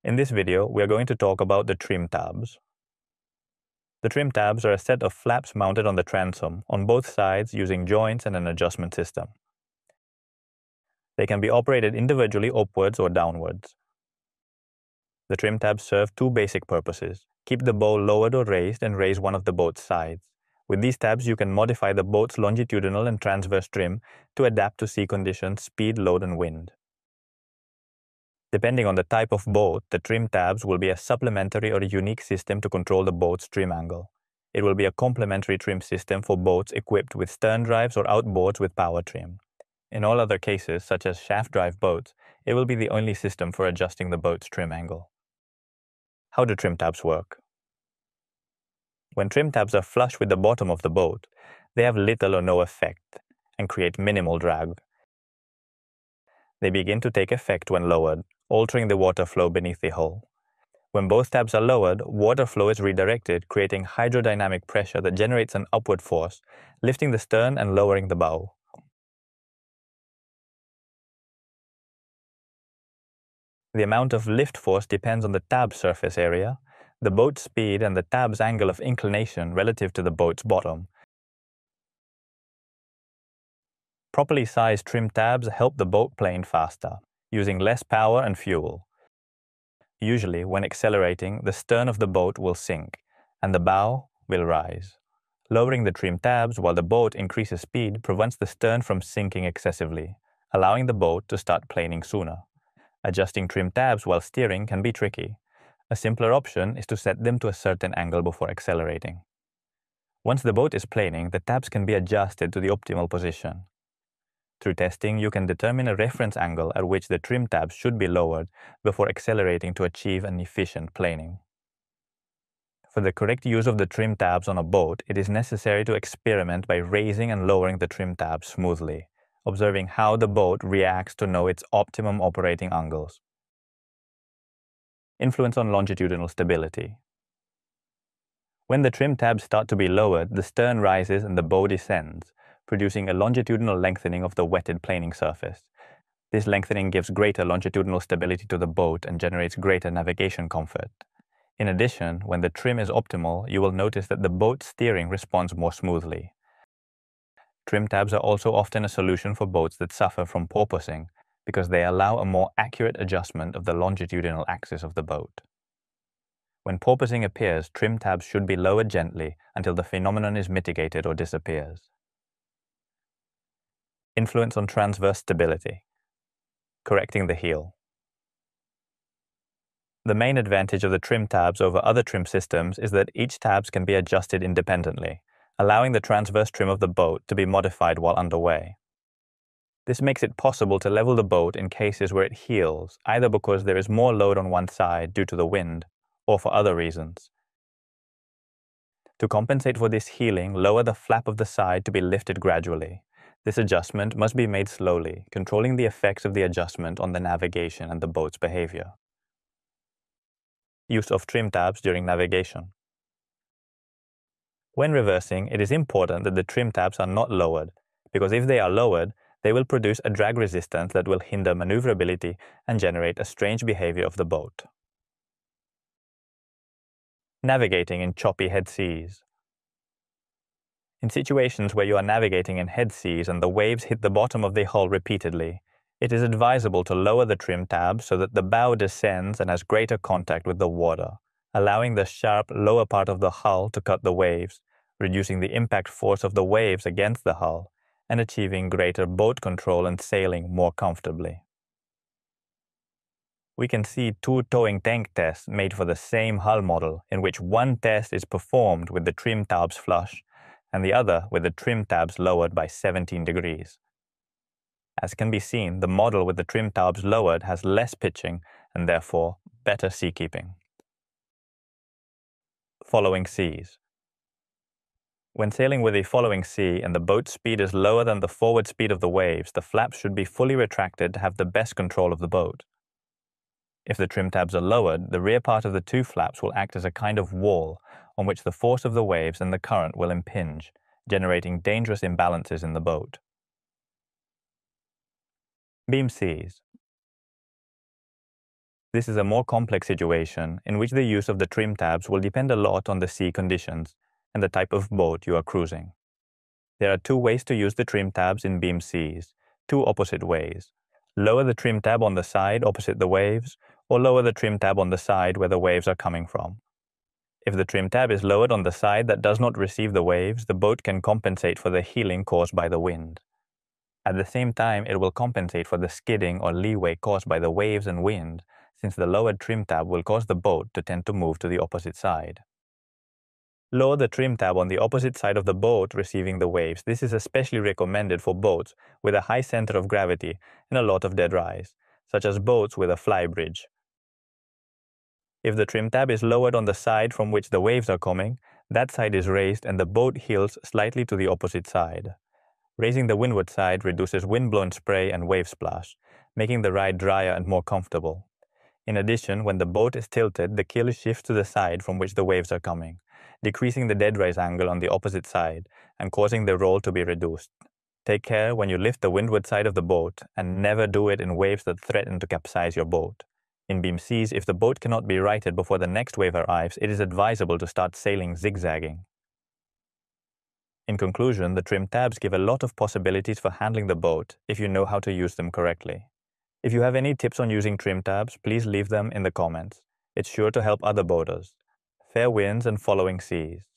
In this video, we are going to talk about the trim tabs. The trim tabs are a set of flaps mounted on the transom on both sides using joints and an adjustment system. They can be operated individually upwards or downwards. The trim tabs serve two basic purposes: keep the bow lowered or raised and raise one of the boat's sides. With these tabs, you can modify the boat's longitudinal and transverse trim to adapt to sea conditions, speed, load, and wind. Depending on the type of boat, the trim tabs will be a supplementary or a unique system to control the boat's trim angle. It will be a complementary trim system for boats equipped with stern drives or outboards with power trim. In all other cases, such as shaft drive boats, it will be the only system for adjusting the boat's trim angle. How do trim tabs work? When trim tabs are flush with the bottom of the boat, they have little or no effect and create minimal drag. They begin to take effect when lowered, altering the water flow beneath the hull. When both tabs are lowered, water flow is redirected, creating hydrodynamic pressure that generates an upward force, lifting the stern and lowering the bow. The amount of lift force depends on the tab surface area, the boat's speed, and the tab's angle of inclination relative to the boat's bottom. Properly sized trim tabs help the boat plane faster, using less power and fuel. Usually, when accelerating, the stern of the boat will sink, and the bow will rise. Lowering the trim tabs while the boat increases speed prevents the stern from sinking excessively, allowing the boat to start planing sooner. Adjusting trim tabs while steering can be tricky. A simpler option is to set them to a certain angle before accelerating. Once the boat is planing, the tabs can be adjusted to the optimal position. Through testing, you can determine a reference angle at which the trim tabs should be lowered before accelerating to achieve an efficient planing. For the correct use of the trim tabs on a boat, it is necessary to experiment by raising and lowering the trim tabs smoothly, observing how the boat reacts to know its optimum operating angles. Influence on longitudinal stability. When the trim tabs start to be lowered, the stern rises and the bow descends, producing a longitudinal lengthening of the wetted planing surface. This lengthening gives greater longitudinal stability to the boat and generates greater navigation comfort. In addition, when the trim is optimal, you will notice that the boat's steering responds more smoothly. Trim tabs are also often a solution for boats that suffer from porpoising because they allow a more accurate adjustment of the longitudinal axis of the boat. When porpoising appears, trim tabs should be lowered gently until the phenomenon is mitigated or disappears. Influence on transverse stability. Correcting the heel. The main advantage of the trim tabs over other trim systems is that each tabs can be adjusted independently, allowing the transverse trim of the boat to be modified while underway. This makes it possible to level the boat in cases where it heels, either because there is more load on one side due to the wind, or for other reasons. To compensate for this heeling, lower the flap of the side to be lifted gradually. This adjustment must be made slowly, controlling the effects of the adjustment on the navigation and the boat's behavior. Use of trim tabs during navigation. When reversing, it is important that the trim tabs are not lowered, because if they are lowered, they will produce a drag resistance that will hinder maneuverability and generate a strange behavior of the boat. Navigating in choppy head seas. In situations where you are navigating in head seas and the waves hit the bottom of the hull repeatedly, it is advisable to lower the trim tabs so that the bow descends and has greater contact with the water, allowing the sharp lower part of the hull to cut the waves, reducing the impact force of the waves against the hull, and achieving greater boat control and sailing more comfortably. We can see two towing tank tests made for the same hull model, in which one test is performed with the trim tabs flush and the other with the trim tabs lowered by 17 degrees. As can be seen, the model with the trim tabs lowered has less pitching and therefore better seakeeping. Following seas. When sailing with a following sea and the boat's speed is lower than the forward speed of the waves, the flaps should be fully retracted to have the best control of the boat. If the trim tabs are lowered, the rear part of the two flaps will act as a kind of wall on which the force of the waves and the current will impinge, generating dangerous imbalances in the boat. Beam seas. This is a more complex situation in which the use of the trim tabs will depend a lot on the sea conditions and the type of boat you are cruising. There are two ways to use the trim tabs in beam seas, two opposite ways. Lower the trim tab on the side opposite the waves, or lower the trim tab on the side where the waves are coming from. If the trim tab is lowered on the side that does not receive the waves, the boat can compensate for the heeling caused by the wind. At the same time, it will compensate for the skidding or leeway caused by the waves and wind, since the lowered trim tab will cause the boat to tend to move to the opposite side. Lower the trim tab on the opposite side of the boat receiving the waves. This is especially recommended for boats with a high center of gravity and a lot of dead rise, such as boats with a flybridge. If the trim tab is lowered on the side from which the waves are coming, that side is raised and the boat heels slightly to the opposite side. Raising the windward side reduces windblown spray and wave splash, making the ride drier and more comfortable. In addition, when the boat is tilted, the keel shifts to the side from which the waves are coming, decreasing the dead rise angle on the opposite side and causing the roll to be reduced. Take care when you lift the windward side of the boat, and never do it in waves that threaten to capsize your boat. In beam seas, if the boat cannot be righted before the next wave arrives, it is advisable to start sailing zigzagging. In conclusion, the trim tabs give a lot of possibilities for handling the boat if you know how to use them correctly. If you have any tips on using trim tabs, please leave them in the comments. It's sure to help other boaters. Fair winds and following seas.